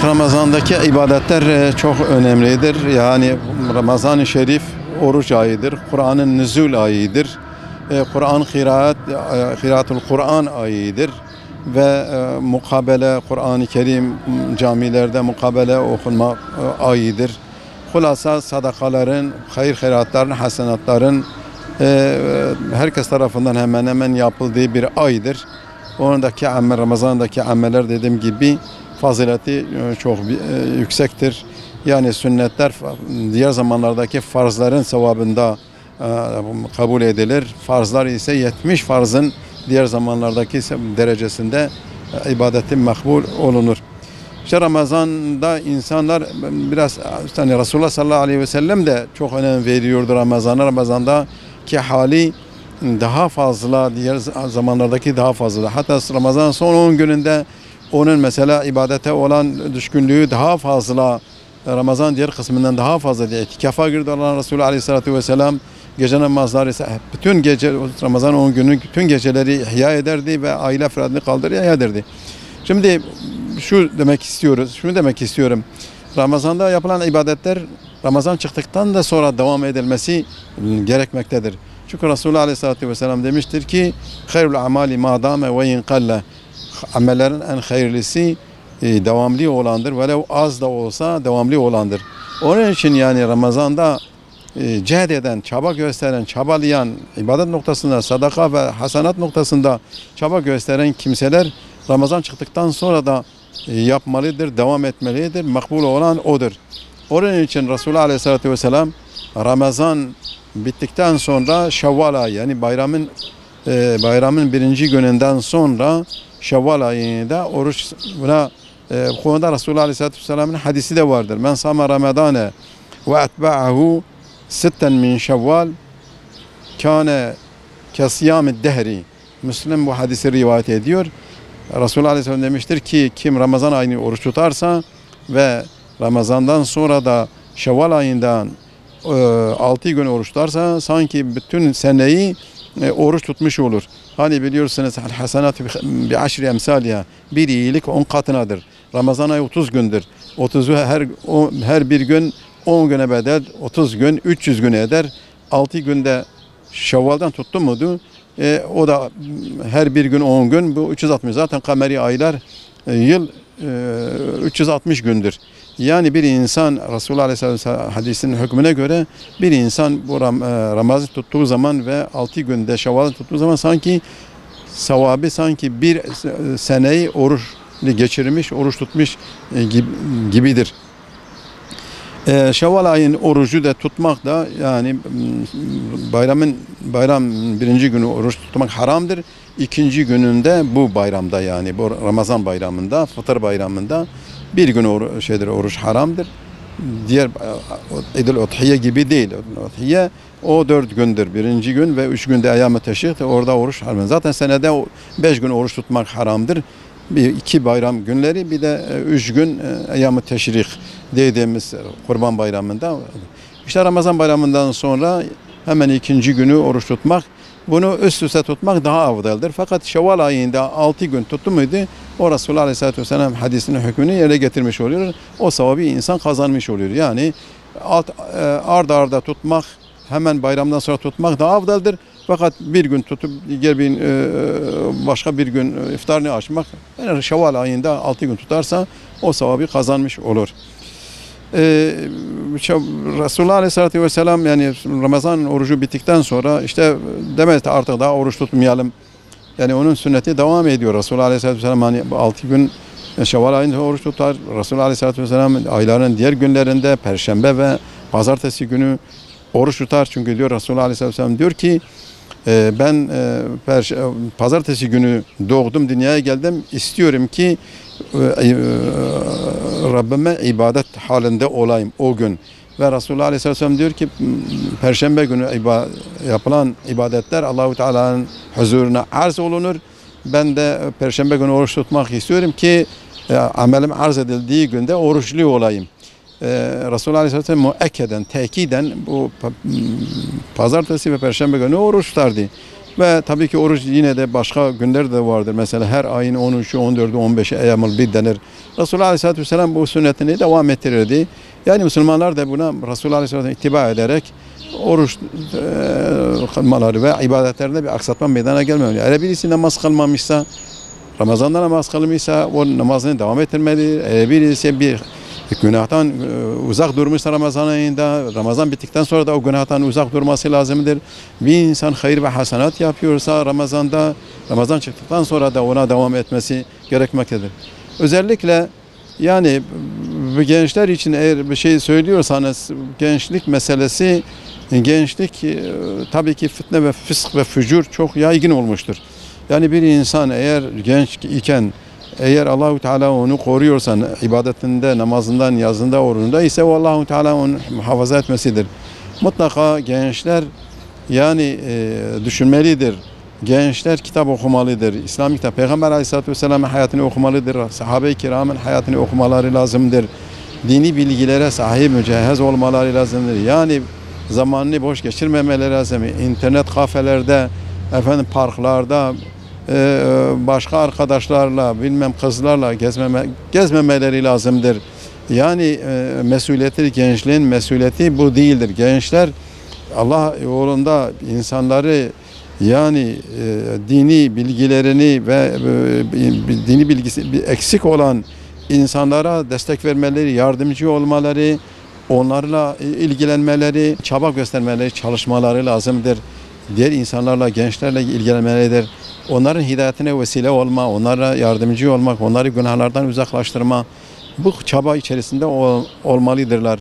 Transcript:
Ramazan'daki ibadetler çok önemlidir. Yani Ramazan-ı Şerif oruç ayıdır. Kur'an'ın nüzul ayıdır. Kur'an kıraatul Kur'an ayıdır. Ve mukabele, Kur'an-ı Kerim camilerde mukabele okunma ayıdır. Hulasa sadakaların, hayratların, hasenatların herkes tarafından hemen hemen yapıldığı bir aydır. Oradaki amel, Ramazan'daki ameller dediğim gibi fazileti çok yüksektir. Yani sünnetler diğer zamanlardaki farzların sevabında kabul edilir. Farzlar ise 70 farzın diğer zamanlardaki derecesinde ibadetin makbul olunur. İşte Ramazan'da insanlar biraz yani Resulullah sallallahu aleyhi ve sellem de çok önem veriyordu Ramazan'a. Ramazan'daki hali daha fazla, diğer zamanlardaki daha fazla. Hatta Ramazan son 10 gününde onun mesela ibadete olan düşkünlüğü daha fazla, Ramazan diğer kısmından daha fazla diye. İtikafa girdi Allah Resulü aleyhissalatü vesselam. Gece namazları ise bütün gece, Ramazan 10 günü bütün geceleri ihya ederdi ve aile efradını kaldırır ihya ederdi. Şimdi şunu demek istiyorum. Ramazan'da yapılan ibadetler Ramazan çıktıktan da sonra devam edilmesi gerekmektedir. Çünkü Resulullah aleyhissalatü vesselam demiştir ki hayrul amali ma dame ve in qalla. Amellerin en hayırlısı devamlı olandır. Velev az da olsa devamlı olandır. Onun için yani Ramazan'da cehd eden, çaba gösteren, çabalayan, ibadet noktasında, sadaka ve hasenat noktasında çaba gösteren kimseler Ramazan çıktıktan sonra da yapmalıdır, devam etmelidir. Makbul olan odur. Onun için Resulullah Aleyhisselatü Vesselam Ramazan bittikten sonra Şevval ayı, yani bayramın birinci gününden sonra Şevval ayında oruç, buna bu konuda Resulullah Aleyhisselatü Vesselam'ın hadisi de vardır. Men sama Ramazane ve etba'ahu sitten min Şevval kâne kesiyâmid dehri. Müslim bu hadisi rivayet ediyor. Resulullah Aleyhisselam demiştir ki kim Ramazan ayını oruç tutarsa ve Ramazan'dan sonra da Şevval ayından 6 gün oruç tutarsa sanki bütün seneyi oruç tutmuş olur. Hani biliyorsunuz hasenat bi aşri emsaliha, bir iyilik 10 katınadır. Ramazan ayı 30 gündür. 30'u her bir gün 10 güne bedel, 30 gün 300 güne eder. 6 günde Şevval'dan tuttu muydu? O da her bir gün 10 gün, bu 360. Zaten kameri aylar yıl 360 gündür. Yani bir insan Resulullah Aleyhisselam hadisinin hükmüne göre bir insan bu Ramazan tuttuğu zaman ve 6 günde Şevval'ı tuttuğu zaman sanki sevabı sanki bir seneyi oruç geçirmiş, oruç tutmuş gibidir. Şevval ayın orucu da tutmak da yani bayram birinci günü oruç tutmak haramdır. İkinci gününde bu bayramda yani bu Ramazan bayramında, fıtır bayramında bir gün oruç haramdır. Diğer İdil Udhiye gibi değil. Udhiye o 4 gündür. Birinci gün ve 3 günde Eyyam-ı Teşrik, orada oruç haram. Zaten senede 5 gün oruç tutmak haramdır. İki bayram günleri, bir de 3 gün Eyyam-ı Teşrik dediğimiz Kurban Bayramı'nda. İşte Ramazan bayramından sonra hemen ikinci günü oruç tutmak, bunu üst üste tutmak daha afdaldır. Fakat Şevval ayında 6 gün tuttu muydu, o Resulullah Aleyhisselatü Vesselam hadisinin hükmünü yerine getirmiş oluyor. O sevabı insan kazanmış oluyor. Yani arda arda tutmak, hemen bayramdan sonra tutmak daha afdaldır. Fakat bir gün tutup diğer bir başka bir gün iftarını açmak, yani Şevval ayında 6 gün tutarsa o sevabı kazanmış olur. Resulullah Aleyhisselatü Vesselam yani Ramazan orucu bittikten sonra işte demez artık daha oruç tutmayalım. Yani onun sünneti devam ediyor. Resulullah Aleyhisselatü Vesselam hani 6 gün Şevval ayında oruç tutar. Resulullah Aleyhisselatü Vesselam ayların diğer günlerinde Perşembe ve Pazartesi günü oruç tutar. Çünkü diyor Resulullah Aleyhisselatü Vesselam diyor ki ben Pazartesi günü doğdum, dünyaya geldim. İstiyorum ki Rabbime ibadet halinde olayım o gün. Ve Resulullah Aleyhisselam diyor ki Perşembe günü yapılan ibadetler Allahu Teala'nın huzuruna arz olunur. Ben de Perşembe günü oruç tutmak istiyorum ki amelim arz edildiği günde oruçlu olayım. Resulullah Aleyhisselam müekkeden, tekiden bu Pazartesi ve Perşembe günü oruç tutardı. Ve tabii ki oruç yine de başka günler de vardır. Mesela her ayın 13'ü, 14'ü, 15'i eyyamul bid denir. Resulullah Aleyhisselatü Vesselam bu sünnetini devam ettirirdi. Yani Müslümanlar da buna Resulullah Aleyhisselatü ittiba ederek oruç kılmaları ve ibadetlerinde bir aksatma meydana gelmemeli. Eğer birisi namaz kılmamışsa, Ramazan'da namaz kılmışsa o namazını devam ettirmeli. Eğer birisi bir günahtan uzak durmuşsa Ramazan ayında, Ramazan bittikten sonra da o günahtan uzak durması lazımdır. Bir insan hayır ve hasenat yapıyorsa Ramazan'da, Ramazan çıktıktan sonra da ona devam etmesi gerekmektedir. Özellikle yani bu gençler için eğer bir şey söylüyorsanız gençlik meselesi, gençlik tabii ki fitne ve fısk ve fücur çok yaygın olmuştur. Yani bir insan eğer genç iken eğer Allahu Teala onu koruyorsa ibadetinde, namazında, niyazında, orucunda ise o Allahu Teala onu muhafaza etmesidir. Mutlaka gençler yani düşünmelidir. Gençler kitap okumalıdır. İslam kitap, Peygamber Aleyhisselatü Vesselam'ın hayatını okumalıdır. Sahabe-i kiramın hayatını okumaları lazımdır. Dini bilgilere sahip mücehhez olmaları lazımdır. Yani zamanını boş geçirmemeleri lazım. İnternet kafelerde, efendim parklarda, başka arkadaşlarla, bilmem kızlarla gezmemeleri lazımdır. Yani mesuliyeti, gençliğin mesuliyeti bu değildir. Gençler Allah yolunda insanları yani dini bilgilerini ve dini bilgisi eksik olan insanlara destek vermeleri, yardımcı olmaları, onlarla ilgilenmeleri, çaba göstermeleri, çalışmaları lazımdır. Diğer insanlarla, gençlerle ilgilenmelidir. Onların hidayetine vesile olma, onlara yardımcı olmak, onları günahlardan uzaklaştırma bu çaba içerisinde olmalıdırlar.